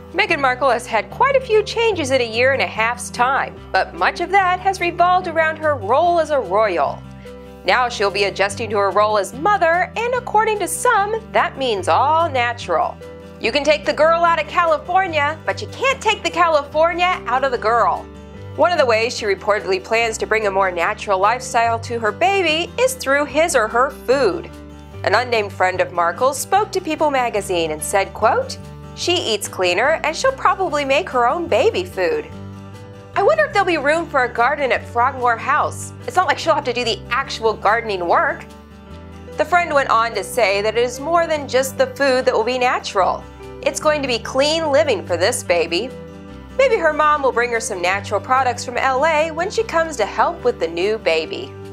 Meghan Markle has had quite a few changes in a year and a half's time, but much of that has revolved around her role as a royal. Now she'll be adjusting to her role as mother, and according to some, that means all natural. You can take the girl out of California, but you can't take the California out of the girl. One of the ways she reportedly plans to bring a more natural lifestyle to her baby is through his or her food. An unnamed friend of Markle's spoke to People magazine and said, quote, "She eats cleaner and she'll probably make her own baby food. I wonder if there'll be room for a garden at Frogmore House. It's not like she'll have to do the actual gardening work." The friend went on to say that it is more than just the food that will be natural. It's going to be clean living for this baby. Maybe her mom will bring her some natural products from LA when she comes to help with the new baby.